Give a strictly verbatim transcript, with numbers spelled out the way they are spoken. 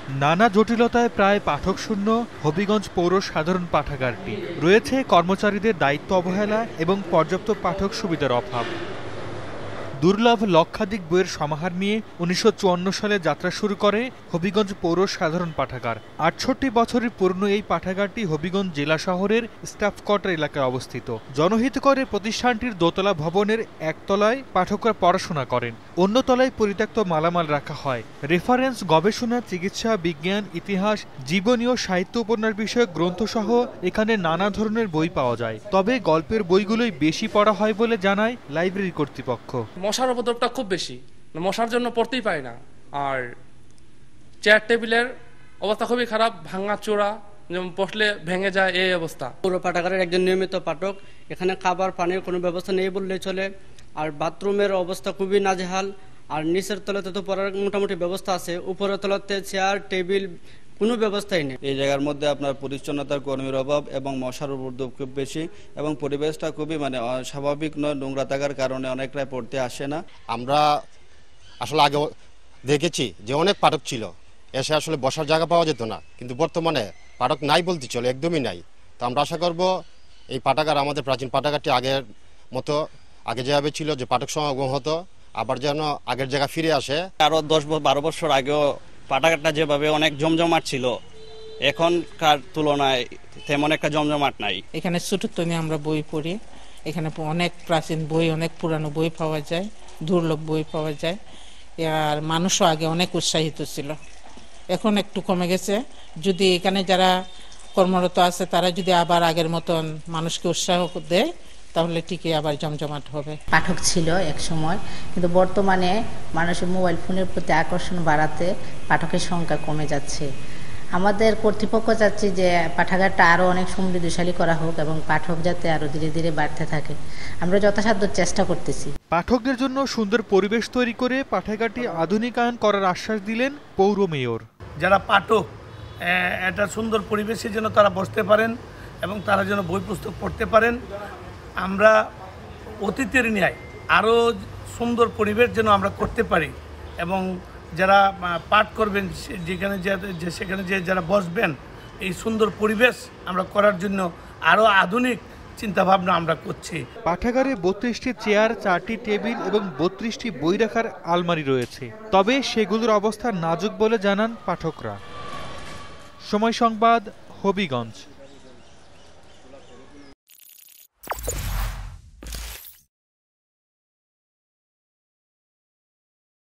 নানা জটিলতায় প্রায় পাঠক শূন্য হবিগঞ্জ পৌর সাধারণ পাঠাগারটি। রয়েছে কর্মচারীদের দায়িত্ব অবহেলা এবং পর্যাপ্ত পাঠক সুবিধার অভাব। দুর্লভ লক্ষাধিক বইয়ের সমাহার নিয়ে উনিশশো চুয়ান্ন সালে যাত্রা শুরু করে হবিগঞ্জ পৌর সাধারণ পাঠাগার। আটষট্টি বছরের পুরনো এই পাঠাগারটি হবিগঞ্জ জেলা শহরের স্টাফ কোয়ার্টার এলাকায় অবস্থিত। জনহিতকরে প্রতিষ্ঠানটির দোতলা ভবনের একতলায় পাঠকরা পড়াশোনা করেন, অন্য তলায় পরিত্যক্ত মালামাল রাখা হয়। রেফারেন্স, গবেষণা, চিকিৎসা, বিজ্ঞান, ইতিহাস, জীবনী ও সাহিত্য উপন্যাস বিষয়ক গ্রন্থসহ এখানে নানা ধরনের বই পাওয়া যায়। তবে গল্পের বইগুলোই বেশি পড়া হয় বলে জানায় লাইব্রেরি কর্তৃপক্ষ। মশার উপদ্রবটা খুব বেশি, মশার জন্য পড়তেই পারি না। আর চেয়ার টেবিলের অবস্থা খুবই খারাপ, ভাঙা চোরা, যেমন বসলে ভেঙে যায় এই অবস্থা। পুরো পাঠাগারের একজন নিয়মিত পাঠক, এখানে খাবার পানির কোনো ব্যবস্থা নেই বললেই চলে। আর বাথরুমের অবস্থা খুবই নাজেহাল। আর নিচের তলাতে তো পড়ার মোটামুটি ব্যবস্থা আছে, উপরের তলাতে চেয়ার টেবিল কোনো ব্যবস্থাই নেই। এই জায়গার মধ্যে আপনার পরিচ্ছন্নতার কর্মীর অভাব এবং মশার উপদ্রব খুব বেশি, এবং পরিবেশটা খুবই মানে স্বাভাবিক নয়, নোংরা থাকার কারণে অনেকটাই পড়তে আসে না। আমরা আসলে আগে দেখেছি যে অনেক পাঠক ছিল, এসে আসলে বসার জায়গা পাওয়া যেত না, কিন্তু বর্তমানে পাঠক নাই বলতে চলে, একদমই নাই। তো আমরা আশা করব এই পাঠাগার, আমাদের প্রাচীন পাঠাগারটি আগের মতো, আগে যেভাবে ছিল যে পাঠক সমাগম হতো, আবার যেন আগের জায়গা ফিরে আসে। আরো দশ বারো বছর আগেও পাঠাগারটা যেভাবে অনেক জমজমাট ছিল, এখনকার তুলনায় তেমন একটা জমজমাট নাই। এখানে ছোট্টনে আমরা বই পড়ি, এখানে অনেক প্রাচীন বই, অনেক পুরানো বই পাওয়া যায়, দুর্লভ বই পাওয়া যায়। আর মানুষও আগে অনেক উৎসাহিত ছিল, এখন একটু কমে গেছে। যদি এখানে যারা কর্মরত আছে তারা যদি আবার আগের মতন মানুষকে উৎসাহ দেয়, তাহলে ঠিকই আবার জমজমাট হবে। পাঠক ছিল এক সময়, কিন্তু বর্তমানে মানুষের মোবাইল ফোনের প্রতি আকর্ষণ বাড়াতে পাঠকের সংখ্যা কমে যাচ্ছে। আমাদের কর্তৃপক্ষ চাচ্ছে যে পাঠাগারটা আরো অনেক সমৃদ্ধশালী করা হোক এবং পাঠক যাতে আরো ধীরে ধীরে বাড়তে থাকে। আমরা যথাসাধ্য চেষ্টা করতেছি। পাঠকদের জন্য সুন্দর পরিবেশ তৈরি করে পাঠাগারটি আধুনিকায়ন করার আশ্বাস দিলেন পৌর মেয়র। যারা পাঠক, একটা সুন্দর পরিবেশে যেন তারা বসতে পারেন এবং তারা যেন বই পুস্তক পড়তে পারেন। আমরা অতীতের ন্যায় আরও সুন্দর পরিবেশ যেন আমরা করতে পারি, এবং যারা পাঠ করবেন যেখানে যে সেখানে যে যারা বসবেন, এই সুন্দর পরিবেশ আমরা করার জন্য আরও আধুনিক চিন্তাভাবনা আমরা করছি। পাঠাগারে বত্রিশটি চেয়ার, চারটি টেবিল এবং বত্রিশটি বই রাখার আলমারি রয়েছে, তবে সেগুলোর অবস্থা নাজুক বলে জানান পাঠকরা। সময় সংবাদ, হবিগঞ্জ।